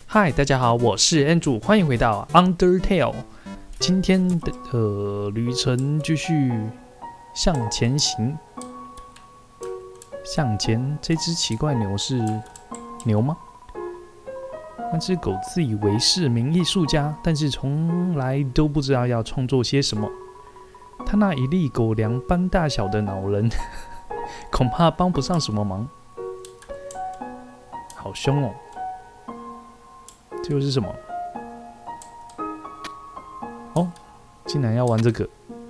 嗨，大家好，我是 Andrew， 欢迎回到 Undertale。今天的旅程继续向前行。向前，这只奇怪牛是牛吗？那只狗自以为是名艺术家，但是从来都不知道要创作些什么。他那一粒狗粮般大小的脑仁，恐怕帮不上什么忙。好凶哦！这又是什么？哦，竟然要玩这个！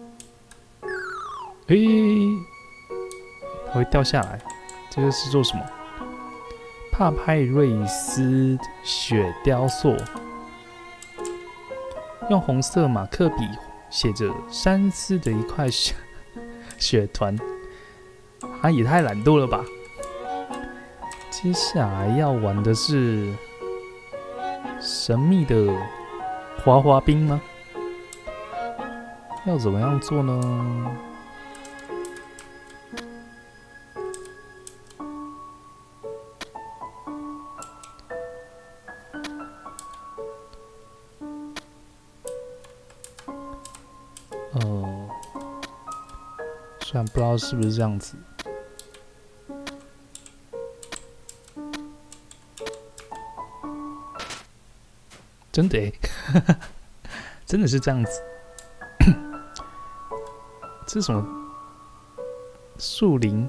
它会掉下来。这个是做什么？帕派瑞斯雪雕塑，用红色马克笔写着山寺的一块雪团，也太懒惰了吧！接下来要玩的是神秘的滑滑冰吗？要怎么样做呢？虽然不知道是不是这样子。真的真的是这样子。这是什么？树林？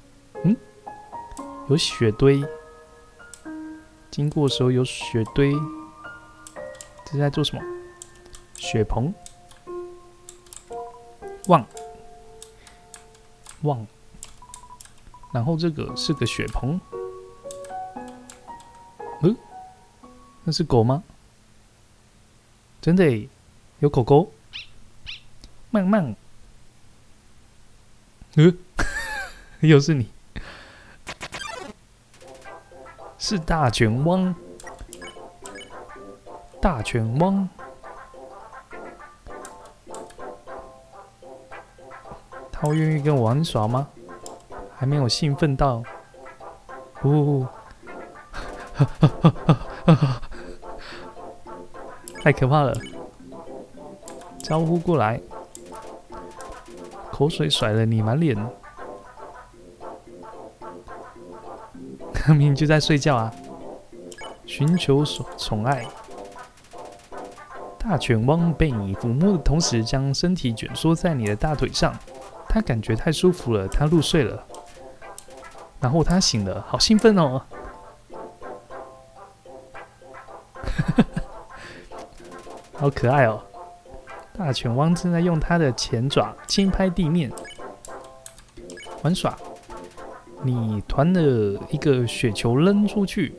有雪堆。经过的时候有雪堆。这是在做什么？雪棚。旺。然后这个是个雪棚。那是狗吗？真的耶，有狗狗。慢。又是你。是大卷汪。大卷汪。他会愿意跟我玩耍吗？还没有兴奋到。太可怕了！招呼过来，口水甩了你满脸。明明就在睡觉啊！寻求宠爱。大犬汪被你抚摸的同时，将身体卷缩在你的大腿上。他感觉太舒服了，他入睡了。然后他醒了，好兴奋哦！好可爱哦！大犬汪正在用它的前爪轻拍地面，玩耍。你团了一个雪球扔出去，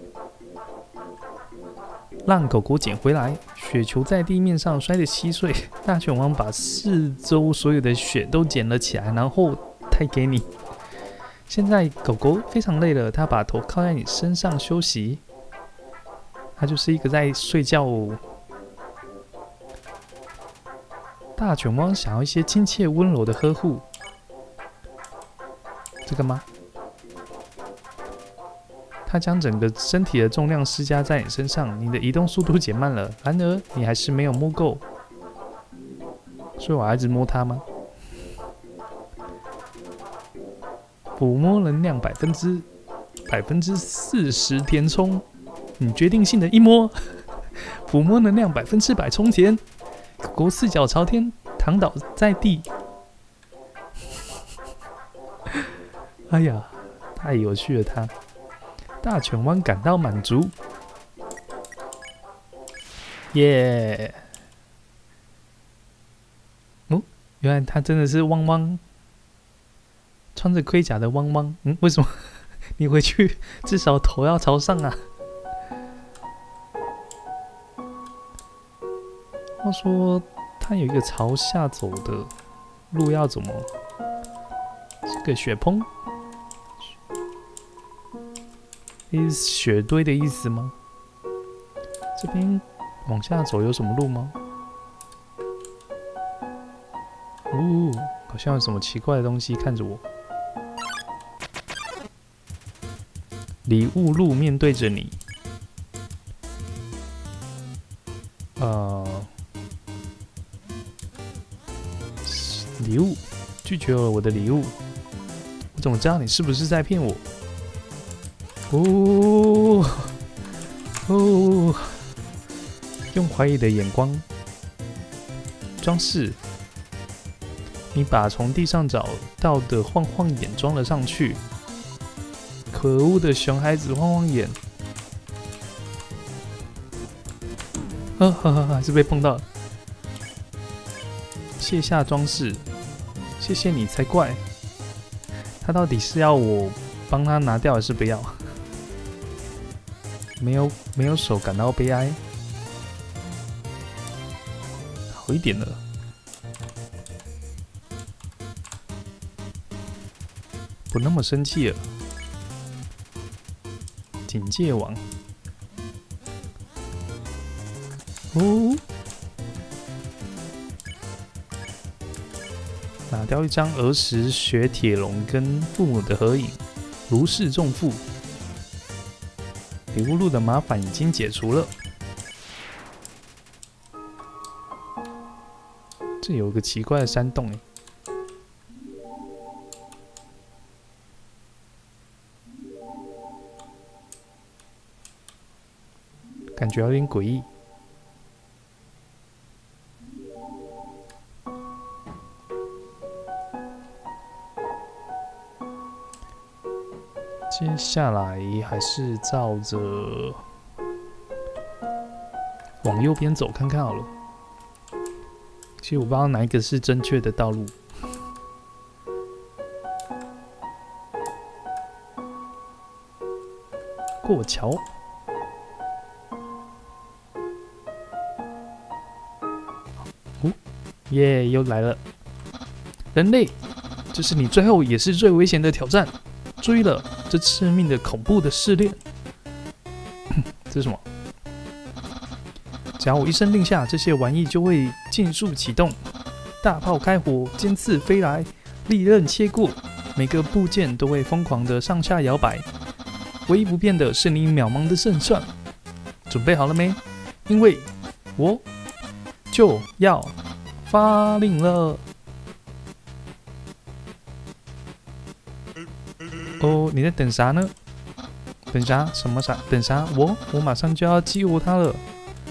让狗狗捡回来。雪球在地面上摔得稀碎，大犬汪把四周所有的雪都捡了起来，然后带给你。现在狗狗非常累了，它把头靠在你身上休息。它就是一个在睡觉哦。大犬汪想要一些亲切温柔的呵护。这个吗？它将整个身体的重量施加在你身上，你的移动速度减慢了。然而，你还是没有摸够，所以我要一直摸它吗？抚摸能量40%填充，你决定性的一摸，抚摸能量100%充填。狗狗四脚朝天，躺倒在地。哎呀，太有趣了它。大犬汪感到满足，耶！原来它真的是汪汪，穿着盔甲的汪汪。为什么你回去至少头要朝上啊？话说，它有一个朝下走的路，要怎么？是个雪棚。是雪堆的意思吗？这边往下走有什么路吗？好像有什么奇怪的东西看着我。礼物路面对着你。 礼物，拒绝了我的礼物。我怎么知道你是不是在骗我？用怀疑的眼光装饰。你把从地上找到的晃晃眼装了上去。可恶的熊孩子晃晃眼。还是被碰到了。卸下装饰，谢谢你才怪。他到底是要我帮他拿掉，还是不要？没有手感到悲哀。好一点了。不那么生气了。警戒网。拿掉一张儿时雪铁龙跟父母的合影，如释重负。礼物路的麻烦已经解除了。这有个奇怪的山洞感觉有点诡异。接下来还是照着往右边走看看好了。其实我不知道哪一个是正确的道路。过桥。耶，又来了！人类，这是你最后也是最危险的挑战。注意了，这致命的恐怖的试炼。这是什么？只要我一声令下，这些玩意就会尽数启动。大炮开火，尖刺飞来，利刃切过，每个部件都会疯狂的上下摇摆。唯一不变的是你渺茫的胜算。准备好了没？因为我就要发令了。哦，你在等啥呢？等啥？什么啥？等啥？我马上就要激活它了。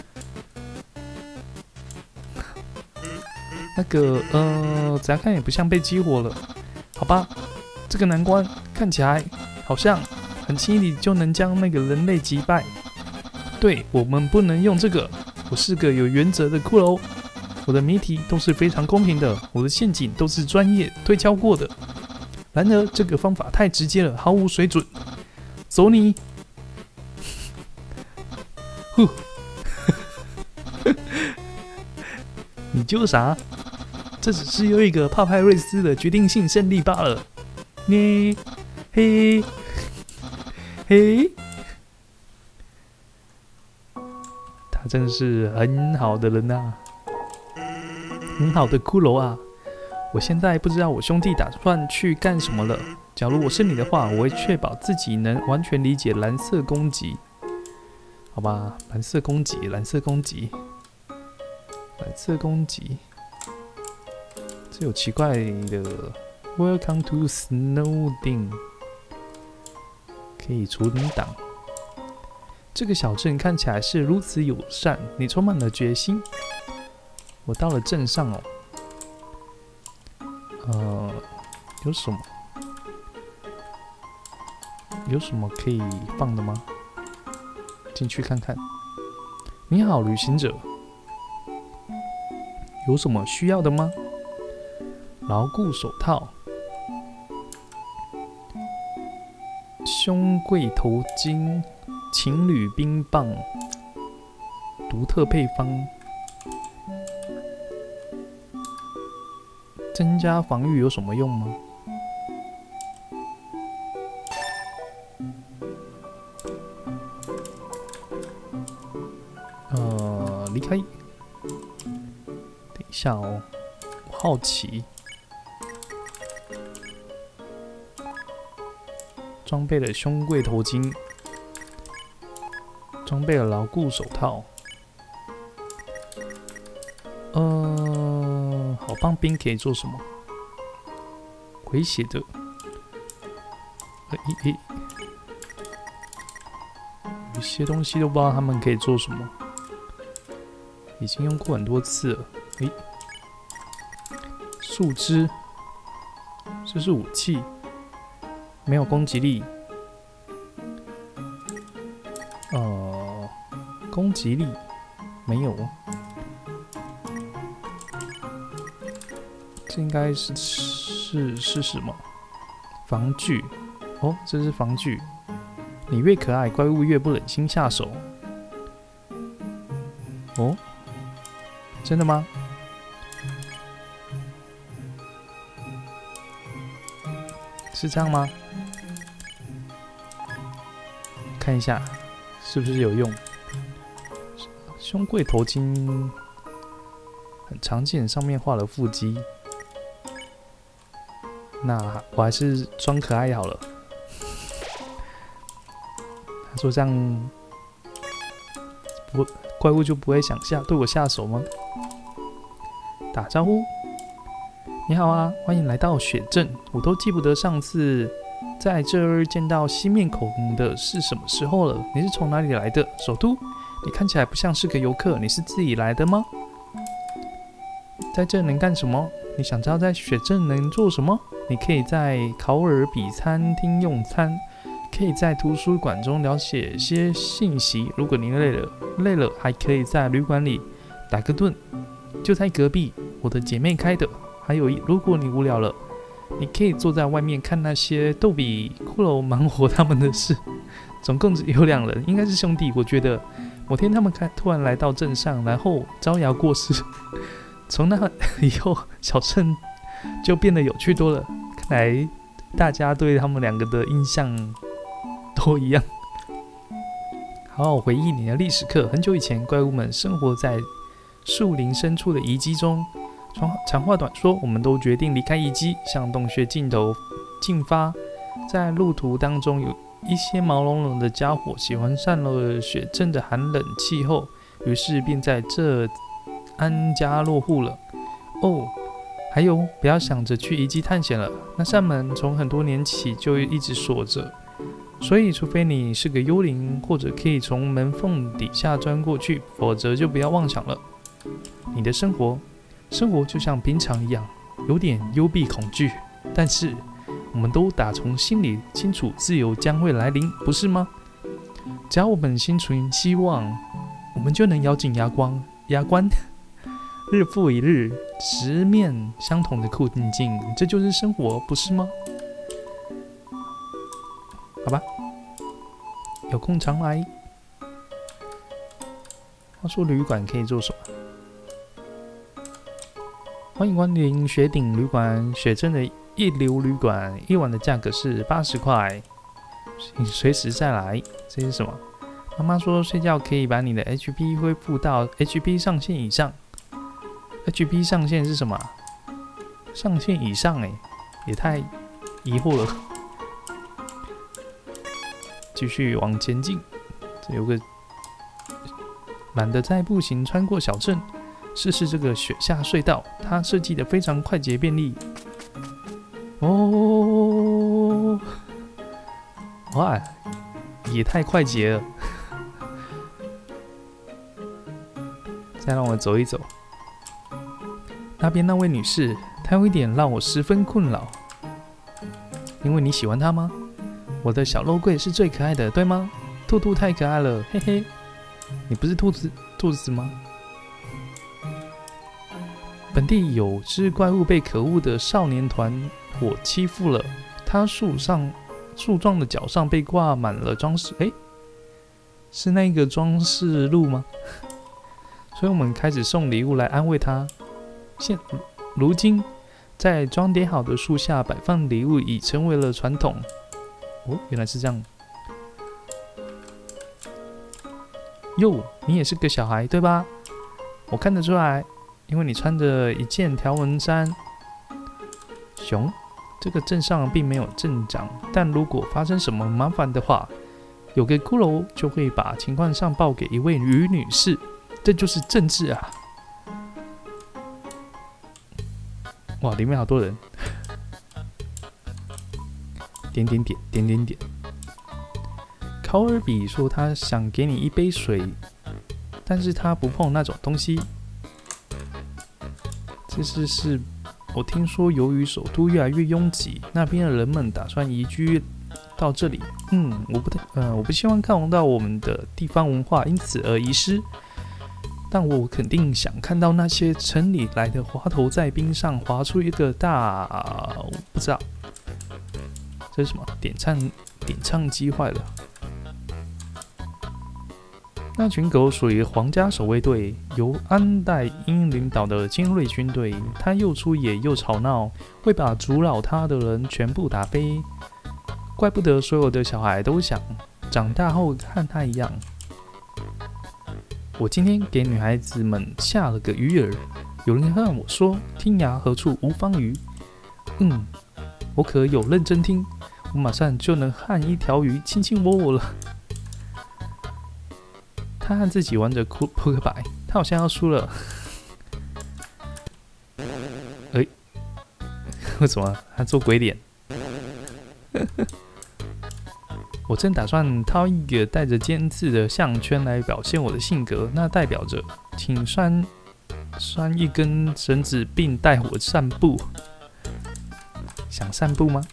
那个怎样看也不像被激活了，好吧？这个难关看起来好像很轻易就能将那个人类击败。对，我们不能用这个。我是个有原则的骷髅，我的谜题都是非常公平的，我的陷阱都是专业推敲过的。然而，这个方法太直接了，毫无水准。走你！呼，你揪啥？这只是又一个帕派瑞斯的决定性胜利罢了。嘿，他真是很好的人啊，很好的骷髅啊。我现在不知道我兄弟打算去干什么了。假如我是你的话，我会确保自己能完全理解蓝色攻击。好吧，蓝色攻击，这有奇怪的 Welcome to Snowdin， 可以除领挡。这个小镇看起来是如此友善，你充满了决心。我到了镇上哦。有什么可以放的吗？进去看看。你好，旅行者，有什么需要的吗？牢固手套、胸柜头巾、情侣冰棒、独特配方。增加防御有什么用吗？离开。等一下哦，我好奇。装备了胸柜头巾，装备了牢固手套， 好棒冰可以做什么？回血的，有些东西都不知道他们可以做什么，已经用过很多次了。树枝，这是武器，没有攻击力。攻击力没有。这应该是什么？防具哦，这是防具。你越可爱，怪物越不忍心下手。哦，真的吗？是这样吗？看一下是不是有用。胸柜头巾很常见，上面画了腹肌。那我还是装可爱好了。他说这样怪物就不会想对我下手吗？打招呼，你好啊，欢迎来到雪镇。我都记不得上次在这儿见到新面孔的是什么时候了。你是从哪里来的？首都？你看起来不像是个游客，你是自己来的吗？在这能干什么？你想知道在雪镇能做什么？你可以在考尔比餐厅用餐，可以在图书馆中了解些信息。如果您累了还可以在旅馆里打个盹，就在隔壁，我的姐妹开的。还有，如果你无聊了，你可以坐在外面看那些逗比、骷髅忙活他们的事。总共只有2人，应该是兄弟。我觉得某天他们突然来到镇上，然后招摇过市。从那以后，小镇就变得有趣多了。看来大家对他们2个的印象都一样。好好回忆你的历史课。很久以前，怪物们生活在树林深处的遗迹中。长话短说，我们都决定离开遗迹，向洞穴尽头进发。在路途当中，有一些毛茸茸的家伙喜欢上了雪镇的寒冷气候，于是便在这安家落户了。哦，还有，不要想着去遗迹探险了，那扇门从很多年起就一直锁着，所以除非你是个幽灵，或者可以从门缝底下钻过去，否则就不要妄想了。你的生活就像平常一样，有点幽闭恐惧，但是我们都打从心里清楚自由将会来临，不是吗？只要我们心存希望，我们就能咬紧牙关，日复一日，直面相同的困境，这就是生活，不是吗？好吧，有空常来。话说旅馆可以做什么？欢迎光临雪顶旅馆，雪镇的一流旅馆，一晚的价格是80块，请随时再来。这是什么？妈妈说睡觉可以把你的 HP 恢复到 HP 上限以上。HP 上限是什么？上限以上也太疑惑了。继续往前进，这有个懒得再步行穿过小镇。试试这个雪下隧道，它设计的非常快捷便利。哦，哇，也太快捷了！再让我走一走。那边那位女士，她有一点让我十分困扰。因为你喜欢她吗？我的小肉桂是最可爱的，对吗？兔兔太可爱了，嘿嘿。你不是兔子吗？本地有只怪物被可恶的少年团伙欺负了，它树状的脚上被挂满了装饰，是那个装饰鹿吗？所以我们开始送礼物来安慰它。如今，在装点好的树下摆放礼物已成为了传统。哦，原来是这样。哟，你也是个小孩对吧？我看得出来。因为你穿着一件条纹衫。熊，这个镇上并没有镇长，但如果发生什么麻烦的话，有个骷髅就会把情况上报给一位女士，这就是政治啊！ 哇，里面好多人。点点点点点点。考尔比说他想给你一杯水，但是他不碰那种东西。这是我听说，由于首都越来越拥挤，那边的人们打算移居到这里。我不希望看到我们的地方文化因此而遗失。但我肯定想看到那些城里来的滑头在冰上滑出一个不知道这是什么点唱机坏了。那群狗属于皇家守卫队，由安代英领导的精锐军队。他又粗野又吵闹，会把阻扰他的人全部打飞。怪不得所有的小孩都想长大后和他一样。我今天给女孩子们下了个鱼饵，有人和我说天涯何处无芳鱼。我可有认真听，我马上就能和一条鱼卿卿我我了。他和自己玩着扑克牌，他好像要输了。为什么他做鬼脸？我正打算掏一个带着尖刺的项圈来表现我的性格，那代表着请拴一根绳子并带我散步。想散步吗？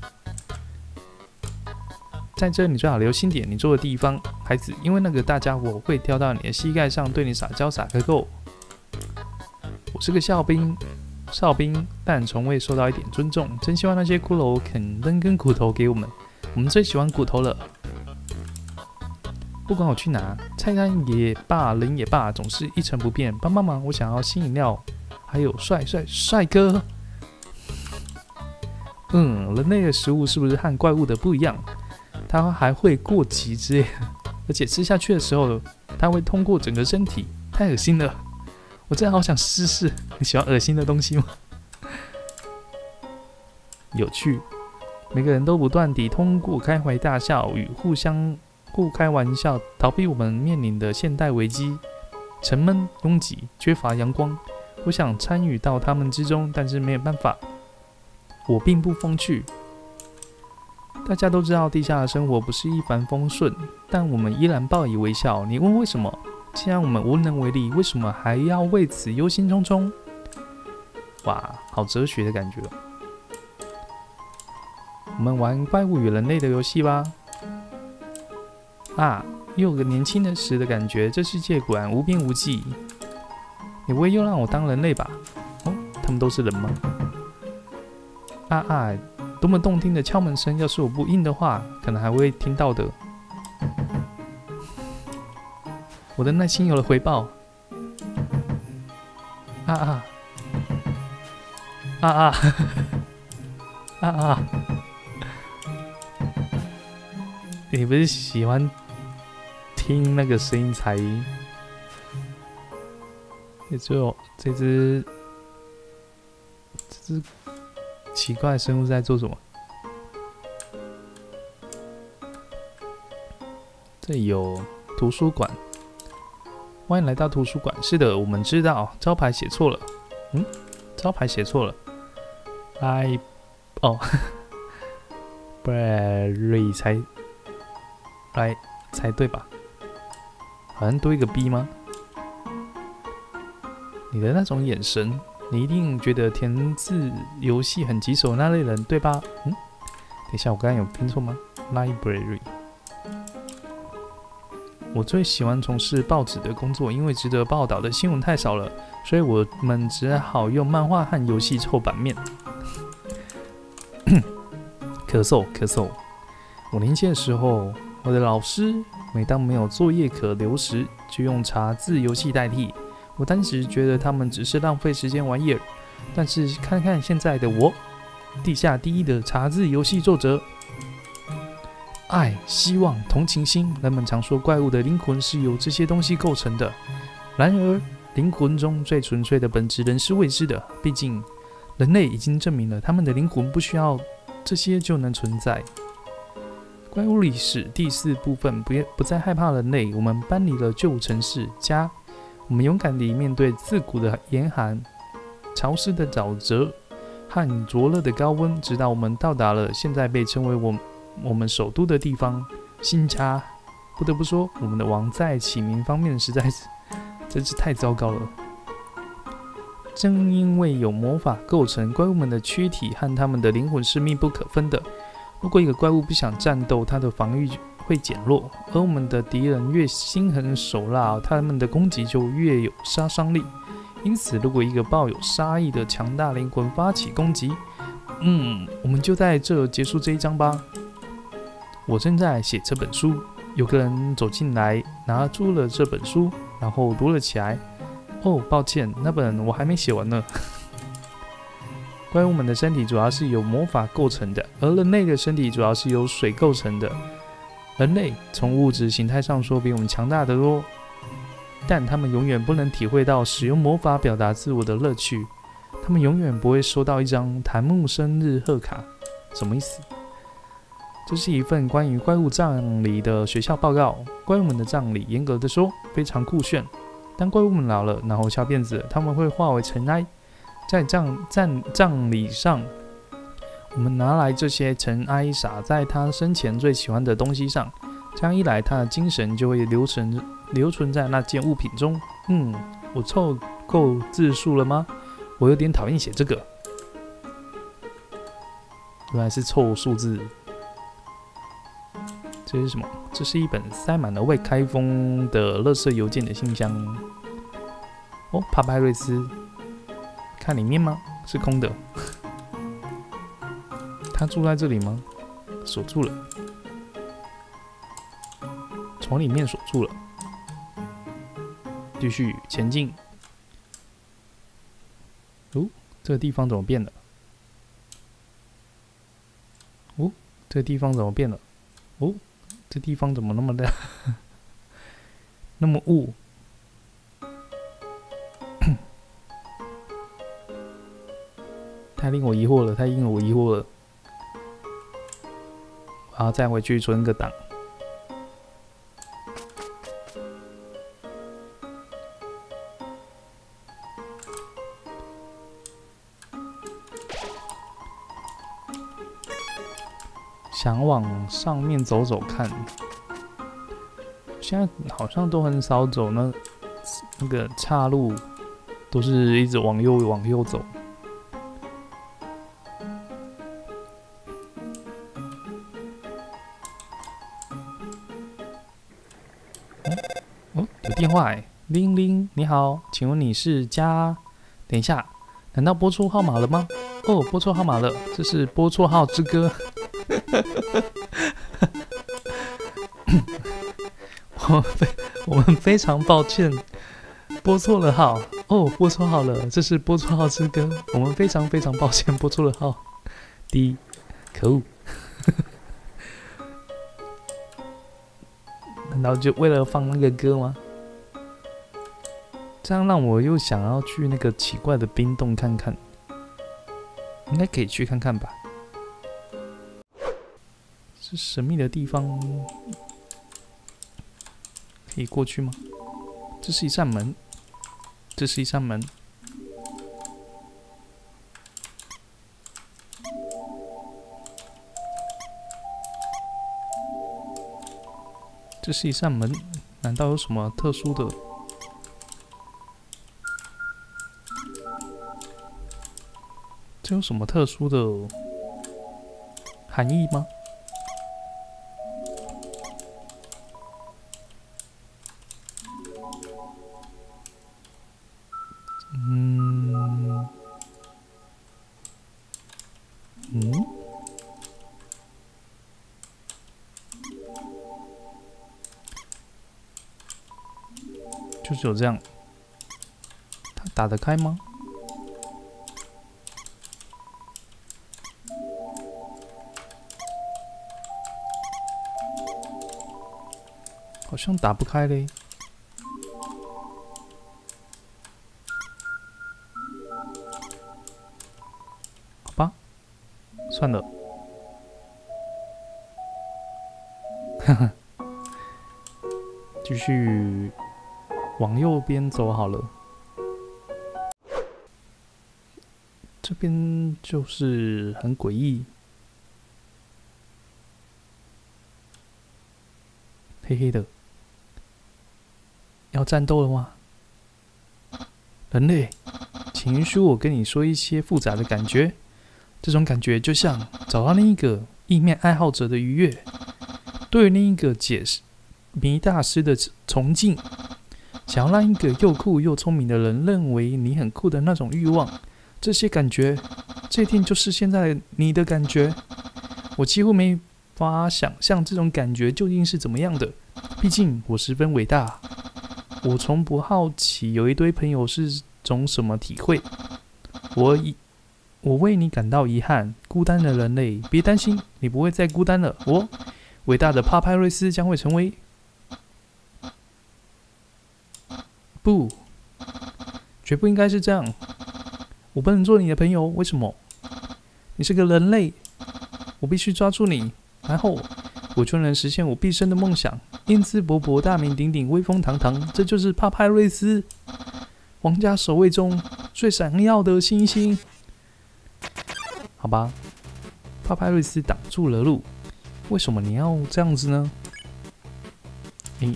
在这你最好留心点你坐的地方，孩子，因为那个大家伙会跳到你的膝盖上对你撒娇撒个够。我是个哨兵，但从未受到一点尊重，真希望那些骷髅肯扔根骨头给我们。我们最喜欢骨头了。不管我去哪，菜单也罢，人也罢，总是一成不变。帮忙，我想要新饮料，还有帅哥。人类的食物是不是和怪物的不一样？它还会过期之类的，而且吃下去的时候，它会通过整个身体，太恶心了。我真的好想试试。你喜欢恶心的东西吗？有趣。每个人都不断地通过开怀大笑与互开玩笑，逃避我们面临的现代危机：沉闷、拥挤、缺乏阳光。我想参与到他们之中，但是没有办法。我并不风趣。大家都知道地下的生活不是一帆风顺，但我们依然报以微笑。你问为什么？既然我们无能为力，为什么还要为此忧心忡忡？哇，好哲学的感觉。我们玩怪物与人类的游戏吧。又有个年轻时的感觉，这世界果然无边无际。你不会又让我当人类吧？他们都是人吗？多么动听的敲门声！要是我不应的话，可能还会听到的。我的耐心有了回报。你不是喜欢听那个声音才？也只有这只奇怪的生物在做什么？这里有图书馆，欢迎来到图书馆。是的，我们知道招牌写错了。招牌写错了。Berry 才对吧？好像多一个 B 吗？你的那种眼神，你一定觉得填字游戏很棘手那类人，对吧？等一下，我刚刚有拼错吗 ？Library。我最喜欢从事报纸的工作，因为值得报道的新闻太少了，所以我们只好用漫画和游戏凑版面。咳嗽。我年轻的时候，我的老师每当没有作业可留时，就用查字游戏代替。我当时觉得他们只是浪费时间玩意儿，但是看看现在的我，地下第一的查字游戏作者。爱、希望、同情心，人们常说怪物的灵魂是由这些东西构成的。然而，灵魂中最纯粹的本质仍是未知的。毕竟，人类已经证明了他们的灵魂不需要这些就能存在。怪物历史第4部分不再害怕人类，我们搬离了旧城市家。我们勇敢地面对自古的严寒、潮湿的沼泽， 和灼热的高温，直到我们到达了现在被称为我们首都的地方新家。不得不说，我们的王在起名方面实在是真是太糟糕了。正因为有魔法构成，怪物们的躯体和他们的灵魂是密不可分的。如果一个怪物不想战斗，它的防御会减弱，而我们的敌人越心狠手辣，他们的攻击就越有杀伤力。因此，如果一个抱有杀意的强大灵魂发起攻击，我们就在这结束这一章吧。我正在写这本书，有个人走进来，拿出了这本书，然后读了起来。哦，抱歉，那本我还没写完呢。怪物们的身体主要是由魔法构成的，而人类的身体主要是由水构成的。人类从物质形态上说比我们强大得多。但他们永远不能体会到使用魔法表达自我的乐趣，他们永远不会收到一张檀木生日贺卡。什么意思？这是一份关于怪物葬礼的学校报告。怪物们的葬礼，严格的说，非常酷炫。当怪物们老了，然后翘辫子，他们会化为尘埃。在葬礼上，我们拿来这些尘埃撒在他生前最喜欢的东西上，这样一来，他的精神就会留存在那件物品中。我凑够字数了吗？我有点讨厌写这个。原来是凑数字。这是什么？这是一本塞满了未开封的垃圾邮件的信箱。哦，帕派瑞斯，看里面吗？是空的。他住在这里吗？锁住了，从里面锁住了。继续前进。哦，这个地方怎么变了？哦，这个地方怎么变了？哦，这地方怎么那么的那么雾？太令我疑惑了，太令我疑惑了。我要再回去存个档。想往上面走走看，现在好像都很少走那个岔路，都是一直往右走。哦，有电话哎，铃铃，你好，请问你是家？等一下，难道拨错号码了吗？哦，拨错号码了，这是拨错号之歌。我们非常抱歉，拨错了号。哦，拨错号了，这是拨错号之歌。我们非常抱歉，拨错了号。可恶！难道就为了放那个歌吗？这样让我又想要去那个奇怪的冰洞看看，应该可以去看看吧。是神秘的地方，可以过去吗？这是一扇门，这是一扇门。这是一扇门，难道有什么特殊的？这有什么特殊的含义吗？就是有这样，它打得开吗？好像打不开嘞。好吧，算了。哈哈，继续往右边走好了。 这边就是很诡异，黑黑的，要战斗了吗？人类，请允许我跟你说一些复杂的感觉。这种感觉就像找到另一个意面爱好者的愉悦，对于另一个解谜大师的崇敬，想要让一个又酷又聪明的人认为你很酷的那种欲望。这些感觉，这一定就是现在你的感觉。我几乎没法想象这种感觉究竟是怎么样的。毕竟我十分伟大，我从不好奇有一堆朋友是种什么体会。我为你感到遗憾，孤单的人类，别担心，你不会再孤单了。我，伟大的帕派瑞斯将会成为……不，绝不应该是这样。我不能做你的朋友，为什么？你是个人类，我必须抓住你，然后我就能实现我毕生的梦想。英姿勃勃，大名鼎鼎，威风堂堂，这就是帕派瑞斯，皇家守卫中最闪耀的星星。好吧，帕派瑞斯挡住了路。为什么你要这样子呢？你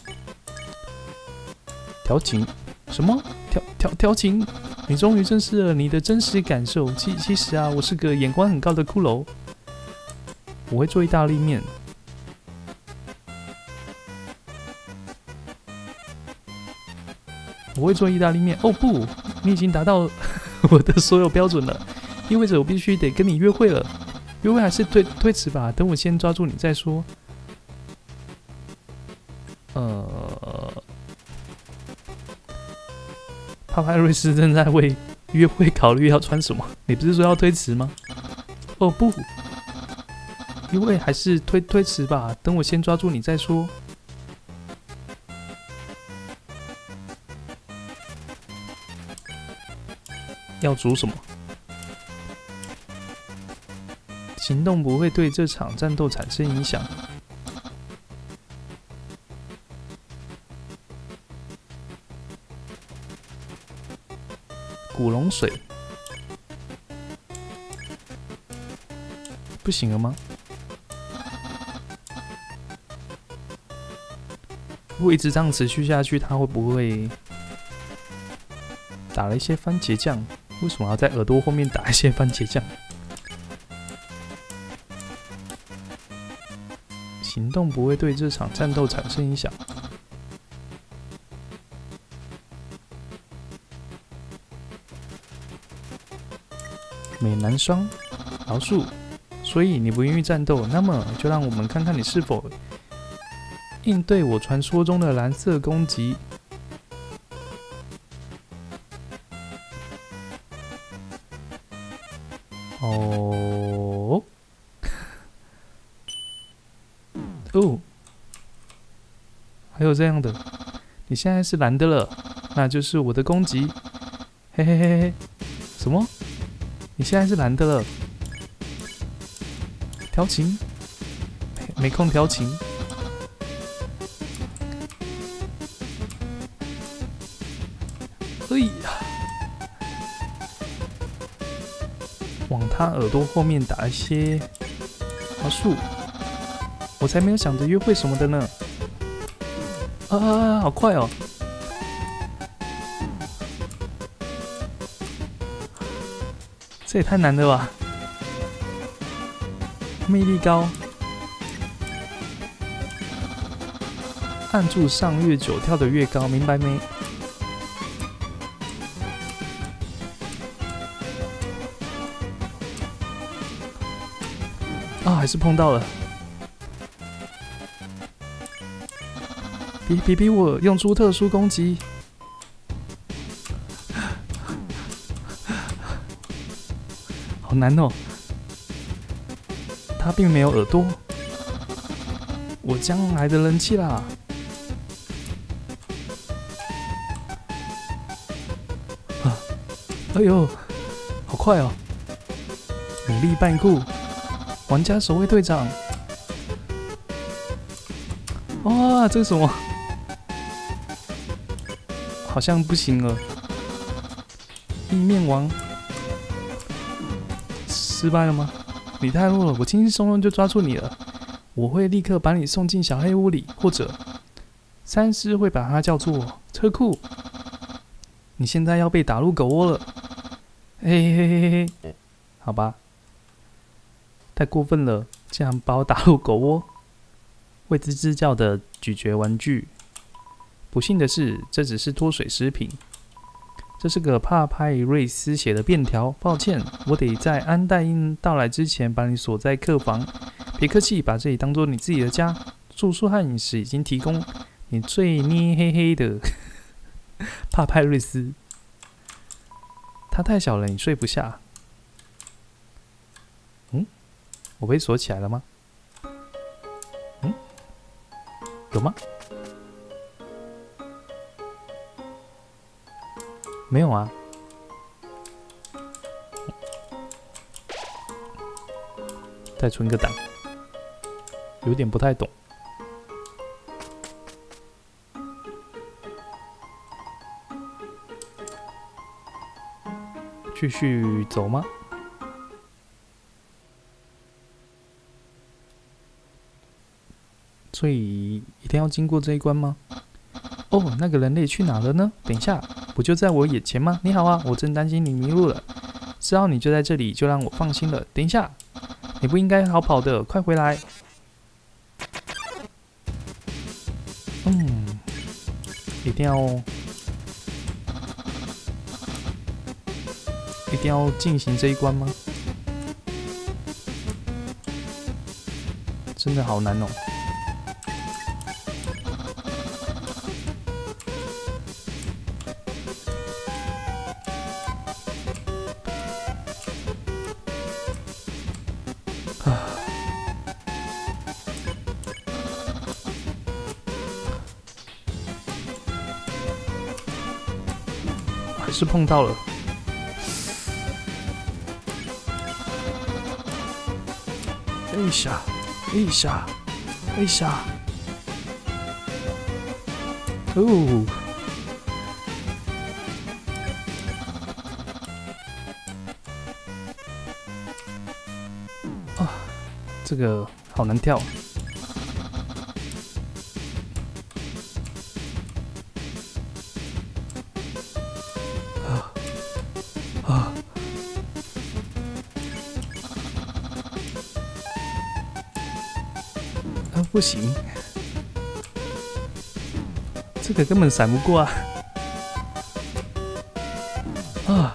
调情？什么？调情？你终于正视了你的真实感受。其实啊，我是个眼光很高的骷髅。我会做意大利面。我会做意大利面。哦不，你已经达到我的所有标准了。意味着我必须得跟你约会了，约会还是推迟吧，等我先抓住你再说。帕派瑞斯正在为约会考虑要穿什么，你不是说要推迟吗？哦不，约会还是推迟吧，等我先抓住你再说。要煮什么？行动不会对这场战斗产生影响。古龙水不行了吗？如果一直这样持续下去，它会不会打了一些番茄酱？为什么要在耳朵后面打一些番茄酱？行动不会对这场战斗产生影响。美男双，饶恕。所以你不愿意战斗，那么就让我们看看你是否应对我传说中的蓝色攻击。哦。哦，还有这样的，你现在是蓝的了，那就是我的攻击。嘿嘿嘿嘿，什么？你现在是蓝的了？调情？没空调情。哎呀，往他耳朵后面打一些桃树。我才没有想着约会什么的呢！啊，好快哦！这也太难了吧！魅力高，按住上越久，跳得越高，明白没？啊，还是碰到了！别逼我用出特殊攻击！好难哦！他并没有耳朵，我将来的人气啦！啊！哎呦，好快哦！女力半固，玩家守卫队长。哇，这是什么？好像不行了。意面王， 失败了吗？你太弱了，我轻轻松松就抓住你了。我会立刻把你送进小黑屋里，或者三师会把它叫做车库。你现在要被打入狗窝了。嘿嘿嘿嘿嘿，好吧，太过分了，竟然把我打入狗窝。会吱吱叫的咀嚼玩具。不幸的是，这只是脱水食品。这是个帕派瑞斯写的便条，抱歉，我得在安代因到来之前把你锁在客房。别客气，把这里当做你自己的家。住宿和饮食已经提供。你最捏黑黑的帕派瑞斯，它太小了，你睡不下。我被锁起来了吗？有吗？没有啊。再存个档，有点不太懂。继续走吗？所以一定要经过这一关吗？哦，那个人类去哪了呢？等一下，不就在我眼前吗？你好啊，我正担心你迷路了。知道你就在这里，就让我放心了。等一下，你不应该逃跑的，快回来！一定要进行这一关吗？真的好难哦。还是碰到了。一下，一下，一下。哦。啊，这个好难跳。不行，这个根本闪不过啊！啊！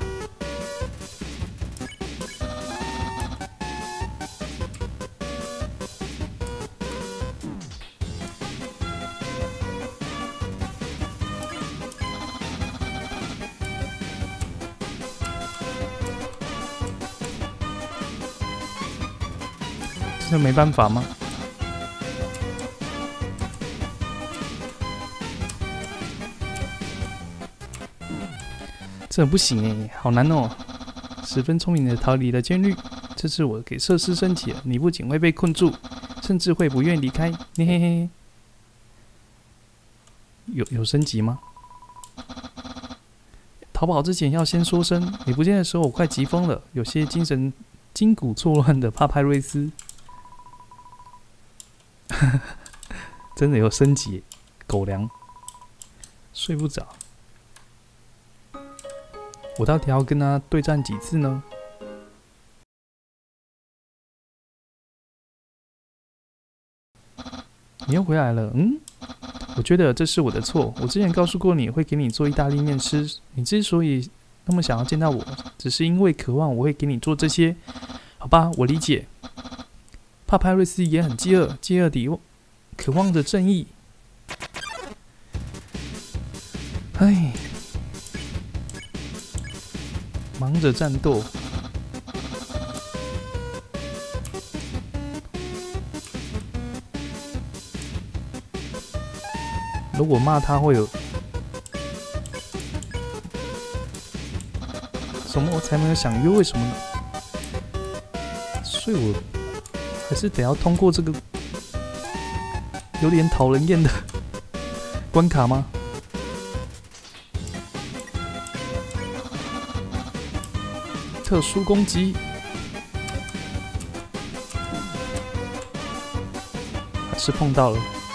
这没办法吗？这不行哎，好难哦！十分聪明的逃离了监狱。这次我给设施升级了，你不仅会被困住，甚至会不愿离开。嘿嘿嘿。有升级吗？逃跑之前要先说声，你不见的时候我快急疯了，有些筋骨错乱的帕派瑞斯。真的有升级，狗粮。睡不着。我到底要跟他对战几次呢？你又回来了，我觉得这是我的错。我之前告诉过你会给你做意大利面吃，你之所以那么想要见到我，只是因为渴望我会给你做这些。好吧，我理解。帕派瑞斯也很饥饿，饥饿地渴望着正义。唉。忙着战斗，如果骂他会有什么？我才没有想约，为什么呢？所以我还是得要通过这个有点讨人厌的关卡吗？特殊攻击， 是碰到了，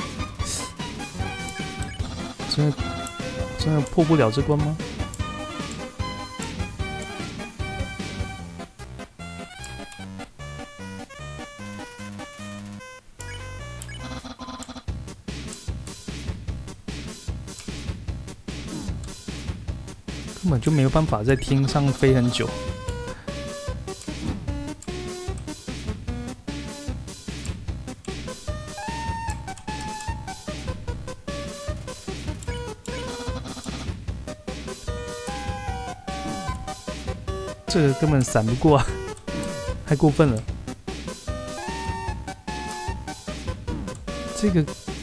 真的破不了这关吗？根本就没有办法在天上飞很久。这个根本闪不过啊，太过分了。这个。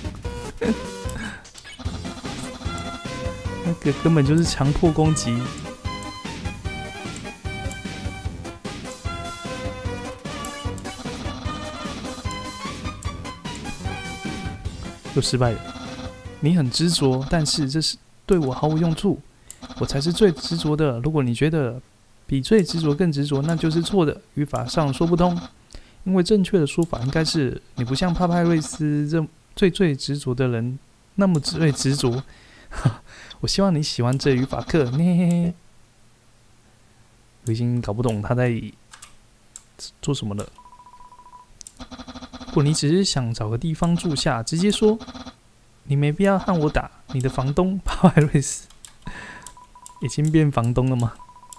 那个根本就是强迫攻击，又失败了。你很执着，但是这是对我毫无用处。我才是最执着的。如果你觉得比最执着更执着，那就是错的，语法上说不通。因为正确的说法应该是：你不像帕派瑞斯这最执着的人那么最执着。我希望你喜欢这语法课。我已经搞不懂他在做什么了。如果你只是想找个地方住下，直接说，你没必要和我打。你的房东帕派瑞斯已经变房东了吗？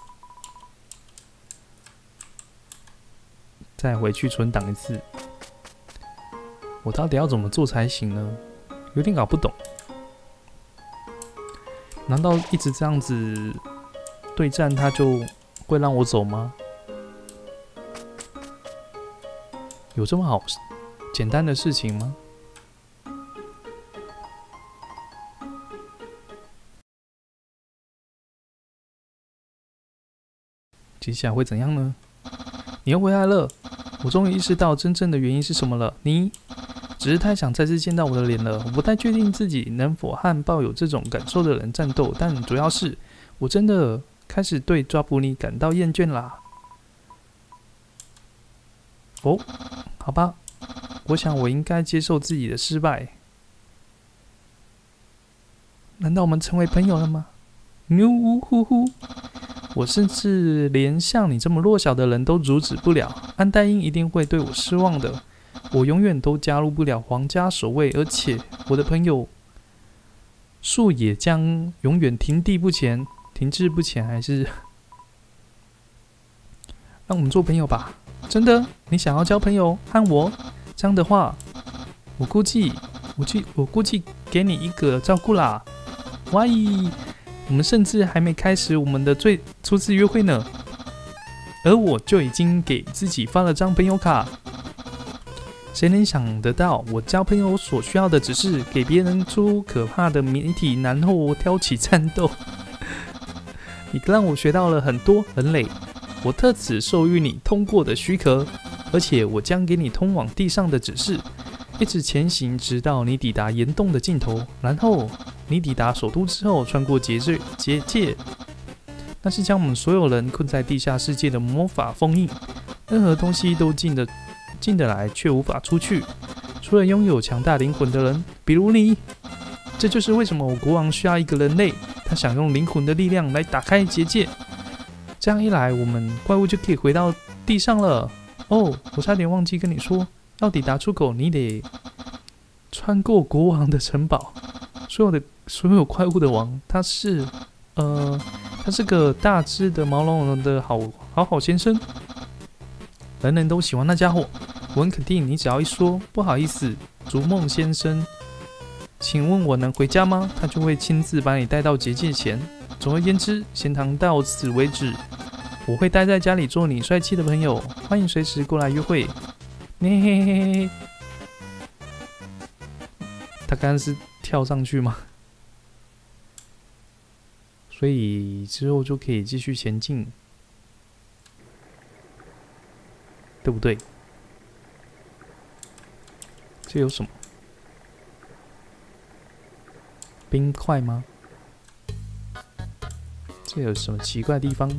再回去存档一次。我到底要怎么做才行呢？有点搞不懂。难道一直这样子对战，他就会让我走吗？有这么好简单的事情吗？接下来会怎样呢？你又回来了，我终于意识到真正的原因是什么了。你只是太想再次见到我的脸了。我不太确定自己能否和抱有这种感受的人战斗，但主要是我真的开始对抓捕你感到厌倦啦。哦，好吧，我想我应该接受自己的失败。难道我们成为朋友了吗？牛呜呼呼！我甚至连像你这么弱小的人都阻止不了，安黛因一定会对我失望的。我永远都加入不了皇家守卫，而且我的朋友树也将永远停滞不前，还是让我们做朋友吧。真的？你想要交朋友和我？这样的话，我估计给你一个照顾啦。哇咦，我们甚至还没开始我们的初次约会呢，而我就已经给自己发了张朋友卡。谁能想得到，我交朋友所需要的只是给别人出可怕的谜题，然后挑起战斗。你让我学到了很多，人类。我特此授予你通过的许可，而且我将给你通往地上的指示，一直前行，直到你抵达岩洞的尽头。然后你抵达首都之后，穿过结界，那是将我们所有人困在地下世界的魔法封印，任何东西都进得来，却无法出去，除了拥有强大灵魂的人，比如你。这就是为什么我国王需要一个人类，他想用灵魂的力量来打开结界。这样一来，我们怪物就可以回到地上了。哦，我差点忘记跟你说，要抵达出口，你得穿过国王的城堡。所有怪物的王，他是个大只的毛茸茸的好先生，人人都喜欢那家伙。我很肯定，你只要一说不好意思，逐梦先生，请问我能回家吗？他就会亲自把你带到结界前。总而言之，闲谈到此为止。我会待在家里做你帅气的朋友，欢迎随时过来约会。嘿嘿嘿嘿。他刚刚是跳上去吗？所以之后就可以继续前进，对不对？这有什么？冰块吗？这有什么奇怪的地方？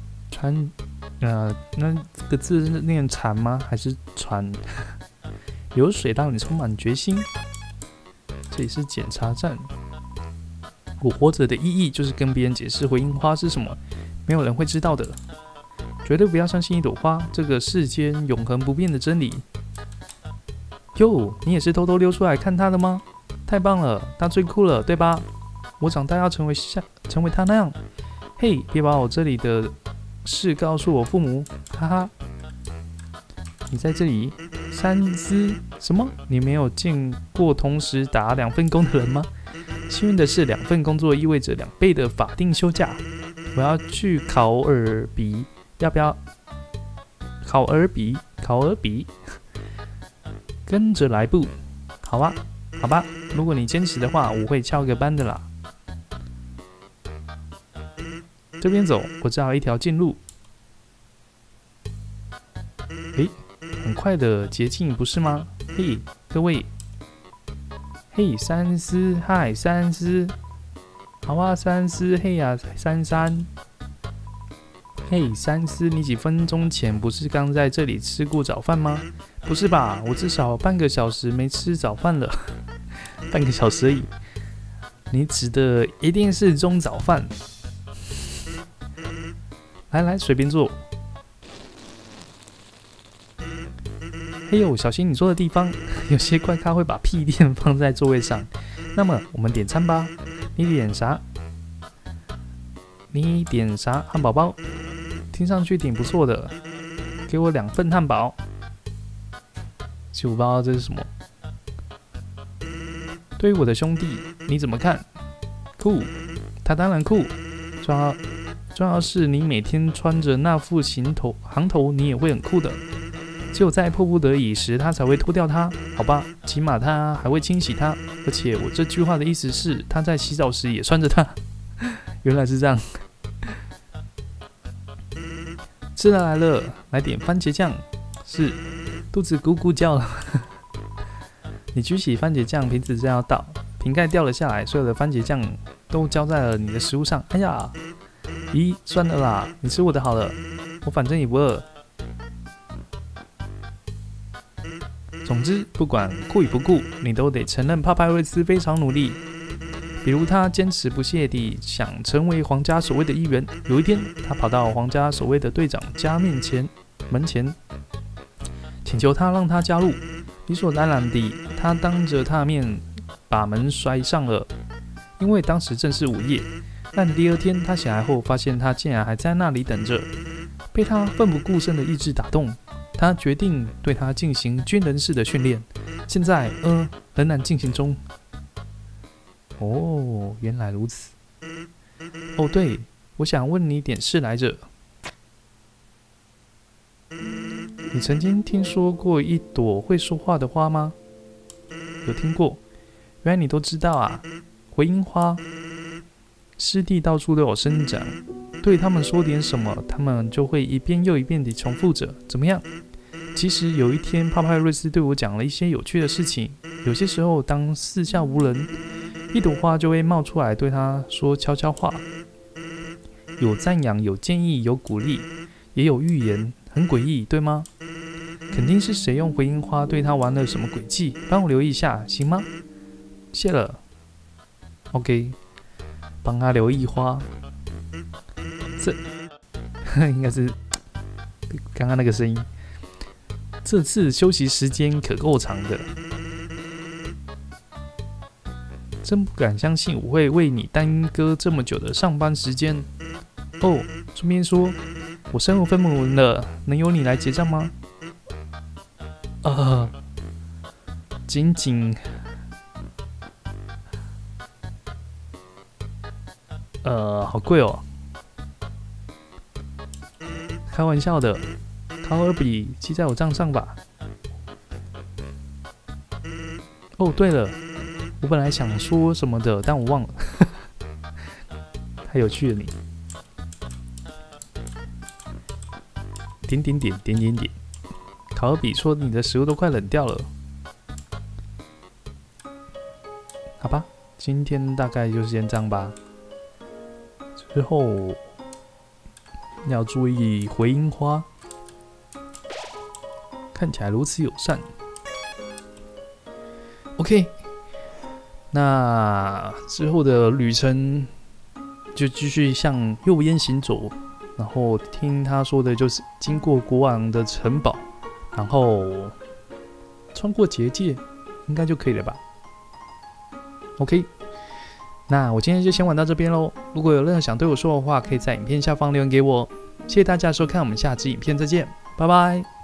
那这个字是念蝉吗？还是船？ 流水让你充满决心。这里是检查站。我活着的意义就是跟别人解释回音花是什么，没有人会知道的。绝对不要相信一朵花，这个世间永恒不变的真理。哟，你也是偷偷溜出来看它的吗？太棒了，它最酷了，对吧？我长大要成为它那样。嘿，别把我这里的事告诉我父母，哈哈。你在这里三思什么？你没有见过同时打2份工的人吗？幸运的是，2份工作意味着2倍的法定休假。我要去考尔比，要不要？考尔比，跟着来不？好吧，好吧。如果你坚持的话，我会翘个班的啦。这边走，我只好一条近路。诶，很快的捷径，不是吗？嘿，各位。嘿，三思，嗨，三思。好啊，三思，嘿呀，33。嘿，三思，你几分钟前不是刚在这里吃过早饭吗？不是吧，我至少半个小时没吃早饭了。半个小时而已。你指的一定是中早饭。来，随便坐。嘿呦，小心你坐的地方，有些怪咖会把屁垫放在座位上。那么我们点餐吧，你点啥？汉堡包，听上去挺不错的，给我2份汉堡。其实我不知道这是什么。对于我的兄弟，你怎么看？酷，他当然酷。重要是你每天穿着那副行头，你也会很酷的。只有在迫不得已时，他才会脱掉它，好吧？起码他还会清洗它。而且我这句话的意思是，他在洗澡时也穿着它。原来是这样。吃的来了，来点番茄酱。是，肚子咕咕叫了。你举起番茄酱瓶子，正要倒，瓶盖掉了下来，所有的番茄酱都浇在了你的食物上。哎呀！咦，算了啦，你吃我的好了，我反正也不饿。总之，不管酷与不酷，你都得承认帕派瑞斯非常努力。比如他坚持不懈地想成为皇家守卫的一员。有一天，他跑到皇家守卫的队长家门前，请求他让他加入。理所当然地，他当着他的面把门摔上了，因为当时正是午夜。但第二天，他醒来后发现他竟然还在那里等着。被他奋不顾身的意志打动，他决定对他进行军人式的训练。现在，仍然进行中。哦，原来如此。哦，对，我想问你点事来着。你曾经听说过一朵会说话的花吗？有听过？原来你都知道啊。回音花。湿地到处都有生长，对他们说点什么，他们就会一遍又一遍地重复着。怎么样？其实有一天，帕派瑞斯对我讲了一些有趣的事情。有些时候，当四下无人，一朵花就会冒出来对他说悄悄话，有赞扬，有建议，有鼓励，也有预言，很诡异，对吗？肯定是谁用回音花对他玩了什么诡计，帮我留意一下，行吗？谢了。OK。帮他留意花，这应该是刚刚那个声音。这次休息时间可够长的，真不敢相信我会为你耽搁这么久的上班时间。哦，顺便说，我身无分文了，能由你来结账吗？仅仅。好贵哦！开玩笑的，考尔比记在我账上吧。哦，对了，我本来想说什么的，但我忘了。太有趣了你！点。考尔比说你的食物都快冷掉了。好吧，今天大概就先这样吧。之后要注意回音花，看起来如此友善。 OK， 那之后的旅程就继续向右边行走，然后听他说的就是经过国王的城堡，然后穿过结界，应该就可以了吧 ？OK， 那我今天就先玩到这边喽。如果有任何想对我说的话，可以在影片下方留言给我。谢谢大家收看，我们下支影片再见，拜拜。